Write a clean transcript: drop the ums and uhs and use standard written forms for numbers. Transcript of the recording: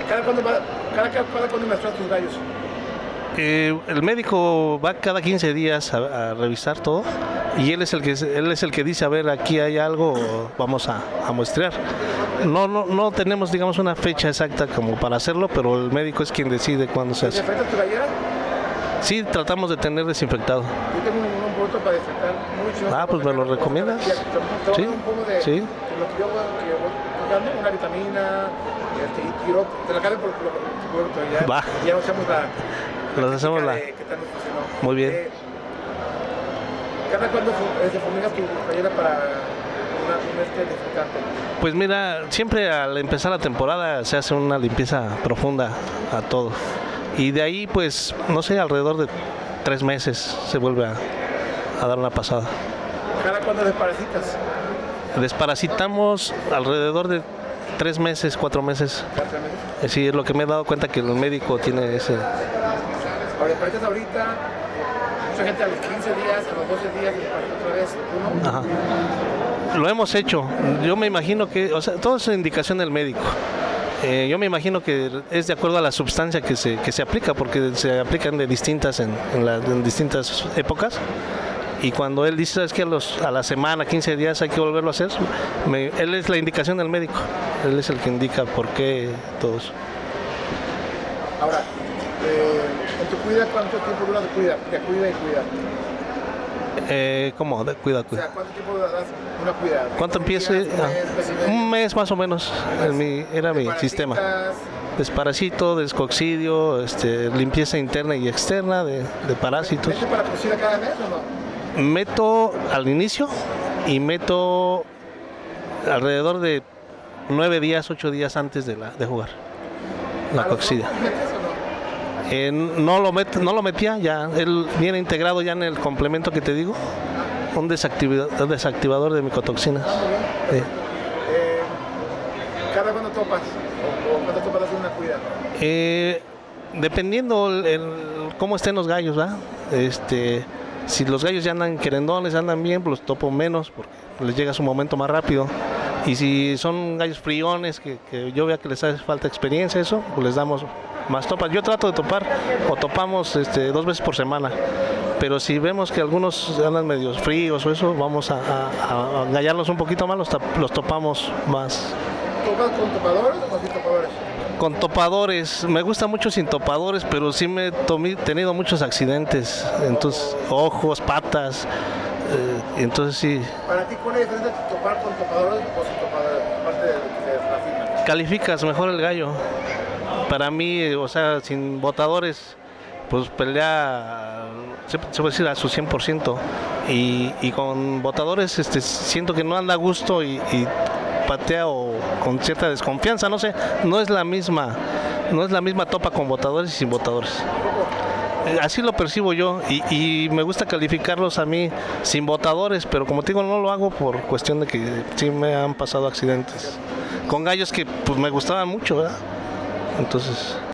¿Cada cuándo menstruas tus gallos? El médico va cada 15 días a revisar todo y él es el que dice, a ver, aquí hay algo, vamos a muestrear. No tenemos, digamos, una fecha exacta como para hacerlo, pero el médico es quien decide cuándo se hace. ¿Desinfectas tu gallera? Sí, tratamos de tener desinfectado. Yo tengo un producto para desinfectar mucho. Pues me lo recomiendas. Sí, un poco de lo que yo voy tocando, una vitamina, y tiro, te la cargo por tu producto. Ya usamos Nos hacemos la... ¿Qué tal nos funcionó? Muy bien. ¿Cada cuándo se fumiga tu gallera para un desinfectante? Pues mira, siempre al empezar la temporada se hace una limpieza profunda a todo. Y de ahí, pues, no sé, alrededor de 3 meses se vuelve a dar una pasada. ¿Cada cuándo desparasitas? Desparasitamos alrededor de 3 meses, 4 meses. ¿Cada 3 meses? Sí, es lo que me he dado cuenta que el médico tiene ese... Ahorita, mucha gente a los 15 días, a los 12 días, otra vez, ¿tú no? Ajá. Lo hemos hecho. Yo me imagino que, o sea, todo es indicación del médico. Yo me imagino que es de acuerdo a la sustancia que se aplica, porque se aplican de distintas en distintas épocas. Y cuando él dice, es que a la semana, 15 días hay que volverlo a hacer, él es la indicación del médico. Él es el que indica por qué todo eso. Ahora, en tu cuida, ¿cuánto tiempo dura de cuida? De cuida y cuida. ¿Cómo? Cuida. O sea, ¿cuánto tiempo das una cuida? ¿Cuánto empiece? Un mes más o menos. Era mi sistema. Desparasito, descoccidio, limpieza interna y externa de parásitos. ¿Metes paracocida cada mes o no? Meto al inicio y meto alrededor de 9 días, 8 días antes de jugar la coccida. No lo metía ya, él viene integrado ya en el complemento que te digo, un desactivador de micotoxinas. Sí. ¿Cada cuándo topas? ¿O cuándo topas hacer una cuida? Dependiendo cómo estén los gallos, ¿verdad? Si los gallos ya andan querendones, andan bien, pues los topo menos porque les llega su momento más rápido. Y si son gallos friones, que yo vea que les hace falta experiencia, eso, pues les damos más topas. Yo trato de topar, o topamos 2 veces por semana. Pero si vemos que algunos andan medios fríos o eso, vamos a gallarlos un poquito más, los topamos más. ¿Topas con topadores o sin topadores? Con topadores, me gusta mucho sin topadores, pero sí me he tenido muchos accidentes, entonces ojos, patas, entonces sí. ¿Para ti cuál es la diferencia de topar con topadores o sin topadores? Aparte de la fina. Calificas mejor el gallo. Para mí, o sea, sin botadores, pues pelea, se puede decir, a su 100%. Y con botadores siento que no anda a gusto y patea o con cierta desconfianza, no sé, no es la misma topa con botadores y sin botadores. Así lo percibo yo y me gusta calificarlos a mí sin botadores, pero como te digo, no lo hago por cuestión de que sí me han pasado accidentes con gallos que pues me gustaban mucho, ¿verdad? Entonces